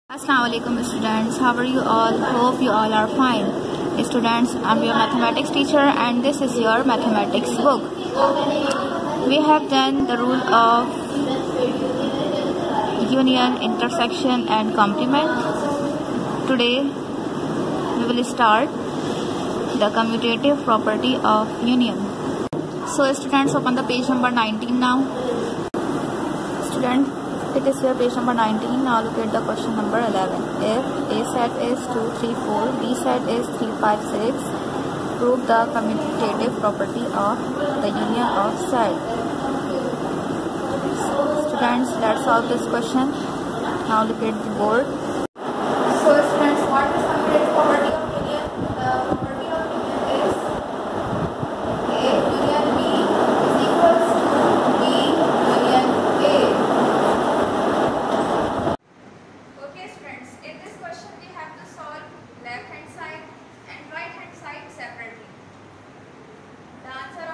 Assalamualaikum students, how are you all? Hope you all are fine. Students, I'm your mathematics teacher and this is your mathematics book. We have done the rule of union, intersection and complement. Today we will start the commutative property of union. So students, open the page number 19 now. Student, it is your page number 19. Now look at the question number 11. If A set is 2, 3, 4, B set is 3, 5, 6, prove the commutative property of the union of set. Students, let's solve this question. Now look at the board. So students, what is commutative property of union? The property of union is A union B is equals to B union A. Okay students, in this question we have to solve left hand side and right hand side separately. The answer